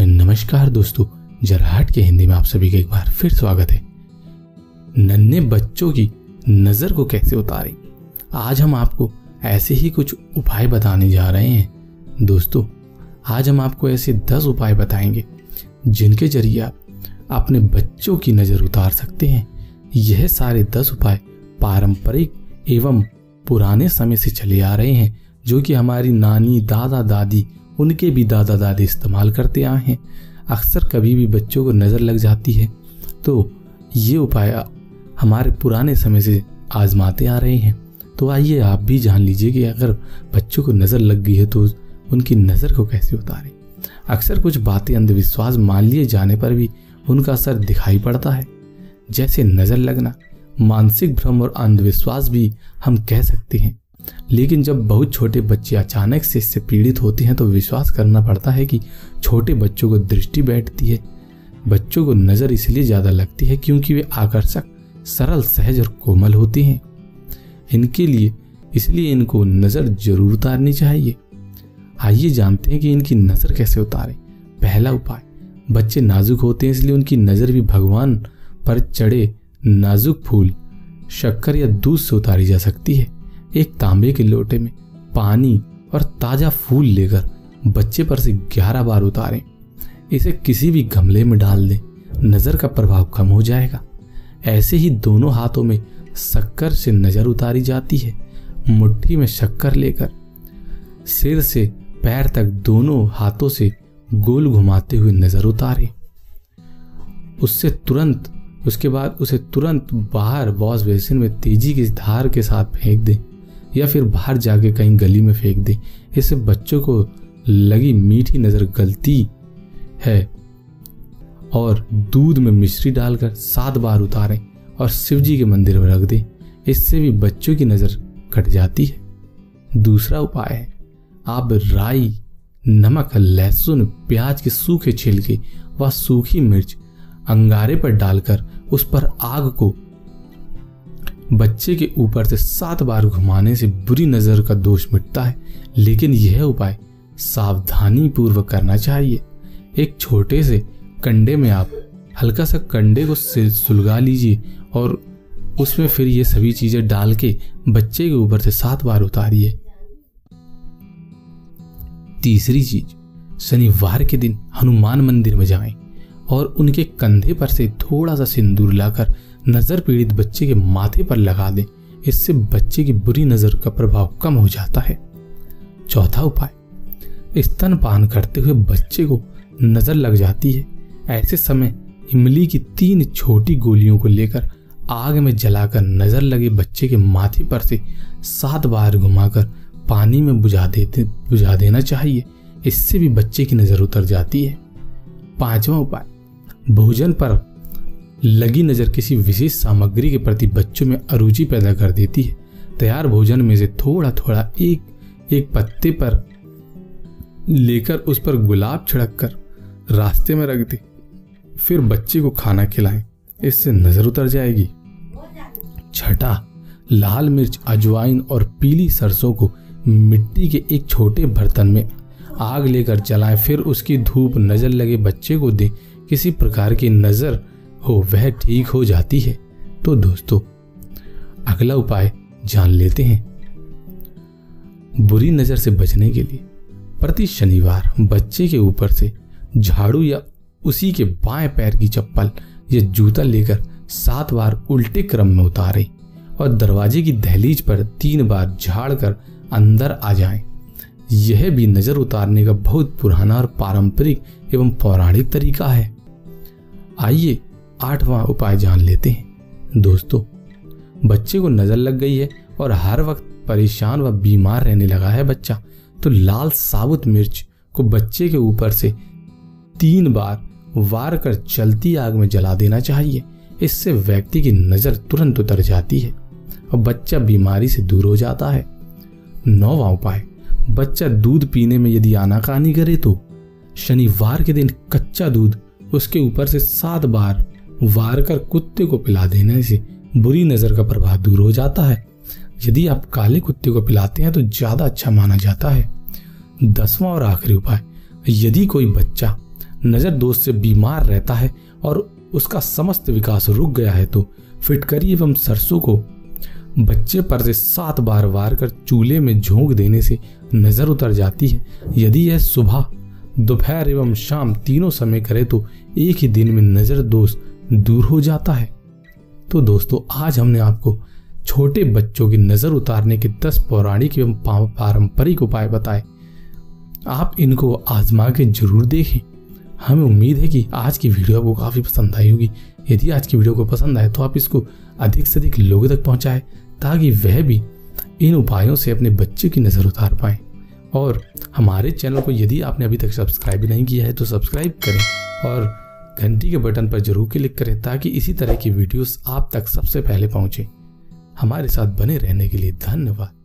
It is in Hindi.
नमस्कार दोस्तों, जरहाट के हिंदी में आप सभी का एक बार फिर स्वागत है। नन्हे बच्चों की नज़र को कैसे उतारें, आज हम आपको ऐसे ही कुछ उपाय बताने जा रहे हैं। दोस्तों, आज हम आपको ऐसे 10 उपाय बताएंगे जिनके जरिए आप अपने बच्चों की नज़र उतार सकते हैं। यह सारे 10 उपाय पारंपरिक एवं पुराने समय से चले आ रहे हैं, जो कि हमारी नानी, दादा, दादी, उनके भी दादा दादी इस्तेमाल करते आए हैं। अक्सर कभी भी बच्चों को नज़र लग जाती है तो ये उपाय हमारे पुराने समय से आजमाते आ रहे हैं। तो आइए आप भी जान लीजिए कि अगर बच्चों को नज़र लग गई है तो उनकी नज़र को कैसे उतारें। अक्सर कुछ बातें अंधविश्वास मान लिए जाने पर भी उनका असर दिखाई पड़ता है, जैसे नज़र लगना, मानसिक भ्रम और अंधविश्वास भी हम कह सकते हैं। लेकिन जब बहुत छोटे बच्चे अचानक से इससे पीड़ित होते हैं तो विश्वास करना पड़ता है कि छोटे बच्चों को दृष्टि बैठती है। बच्चों को नज़र इसलिए ज़्यादा लगती है क्योंकि वे आकर्षक, सरल, सहज और कोमल होते हैं। इसलिए इनको नज़र जरूर उतारनी चाहिए। आइए जानते हैं कि इनकी नज़र कैसे उतारें। पहला उपाय, बच्चे नाजुक होते हैं, इसलिए उनकी नज़र भी भगवान पर चढ़े नाजुक फूल, शक्कर या दूध से उतारी जा सकती है। एक तांबे के लोटे में पानी और ताज़ा फूल लेकर बच्चे पर से 11 बार उतारें। इसे किसी भी गमले में डाल दें, नज़र का प्रभाव कम हो जाएगा। ऐसे ही दोनों हाथों में शक्कर से नज़र उतारी जाती है। मुट्ठी में शक्कर लेकर सिर से पैर तक दोनों हाथों से गोल घुमाते हुए नज़र उतारें। उसके बाद उसे तुरंत बाहर वॉश बेसिन में तेजी की धार के साथ फेंक दें या फिर बाहर जाके कहीं गली में फेंक दें। इससे बच्चों को लगी मीठी नज़र गलती है। और दूध में मिश्री डालकर 7 बार उतारें और शिव जी के मंदिर में रख दें। इससे भी बच्चों की नज़र कट जाती है। दूसरा उपाय है, आप राई, नमक, लहसुन, प्याज के सूखे छिलके व सूखी मिर्च अंगारे पर डालकर उस पर आग को बच्चे के ऊपर से 7 बार घुमाने से बुरी नज़र का दोष मिटता है। लेकिन यह उपाय सावधानी पूर्वक करना चाहिए। एक छोटे से कंडे में आप हल्का सा कंडे को सुलगा लीजिए और उसमें फिर ये सभी चीजें डाल के बच्चे के ऊपर से 7 बार उतारिए। तीसरी चीज, शनिवार के दिन हनुमान मंदिर में जाएं और उनके कंधे पर से थोड़ा सा सिंदूर लाकर नजर पीड़ित बच्चे के माथे पर लगा दें। इससे बच्चे की बुरी नजर का प्रभाव कम हो जाता है। चौथा उपाय, स्तनपान करते हुए बच्चे को नजर लग जाती है। ऐसे समय इमली की 3 छोटी गोलियों को लेकर आग में जलाकर नजर लगे बच्चे के माथे पर से 7 बार घुमाकर पानी में बुझा देना चाहिए। इससे भी बच्चे की नजर उतर जाती है। पांचवा उपाय, भोजन पर लगी नजर किसी विशेष सामग्री के प्रति बच्चों में अरुचि पैदा कर देती है। तैयार भोजन में से थोड़ा थोड़ा एक पत्ते पर लेकर उस पर गुलाब छिड़क कर रास्ते में रख दे, फिर बच्चे को खाना खिलाएं। इससे नजर उतर जाएगी। छठा, लाल मिर्च, अजवाइन और पीली सरसों को मिट्टी के एक छोटे बर्तन में आग लेकर जलाएं, फिर उसकी धूप नजर लगे बच्चे को दें। किसी प्रकार की नजर हो वह ठीक हो जाती है। तो दोस्तों, अगला उपाय जान लेते हैं। बुरी नजर से बचने के लिए प्रति शनिवार बच्चे के ऊपर से झाड़ू या उसी के बाएं पैर की चप्पल या जूता लेकर 7 बार उल्टे क्रम में उतारें और दरवाजे की दहलीज पर 3 बार झाड़ कर अंदर आ जाएं। यह भी नजर उतारने का बहुत पुराना और पारंपरिक एवं पौराणिक तरीका है। आइए 8वां उपाय जान लेते हैं। दोस्तों, बच्चे को नजर लग गई है और हर वक्त परेशान व बीमार रहने लगा है बच्चा, तो लाल साबुत मिर्च को बच्चे के ऊपर से 3 बार वार कर चलती आग में जला देना चाहिए। इससे व्यक्ति की नजर तुरंत उतर जाती है और बच्चा बीमारी से दूर हो जाता है। 9वां उपाय, बच्चा दूध पीने में यदि आनाकानी करे तो शनिवार के दिन कच्चा दूध उसके ऊपर से 7 बार वार कर कुत्ते को पिला देने से बुरी नजर का प्रभाव दूर हो जाता है। यदि आप काले कुत्ते को पिलाते हैं तो ज्यादा अच्छा माना जाता है। 10वां और आखिरी उपाय, यदि कोई बच्चा नजर दोष से बीमार रहता है और उसका समस्त विकास रुक गया है तो फिटकरी एवं सरसों को बच्चे पर से 7 बार वार कर चूल्हे में झोंक देने से नजर उतर जाती है। यदि यह सुबह, दोपहर एवं शाम तीनों समय करे तो एक ही दिन में नजर दोष दूर हो जाता है। तो दोस्तों, आज हमने आपको छोटे बच्चों की नजर उतारने के 10 पौराणिक एवं पारंपरिक उपाय बताए। आप इनको आजमा के जरूर देखें। हमें उम्मीद है कि आज की वीडियो आपको काफी पसंद आई होगी। यदि आज की वीडियो को पसंद आए तो आप इसको अधिक से अधिक लोगों तक पहुंचाएं ताकि वह भी इन उपायों से अपने बच्चे की नजर उतार पाए। और हमारे चैनल को यदि आपने अभी तक सब्सक्राइब नहीं किया है तो सब्सक्राइब करें और घंटी के बटन पर जरूर क्लिक करें ताकि इसी तरह की वीडियोस आप तक सबसे पहले पहुंचे। हमारे साथ बने रहने के लिए धन्यवाद।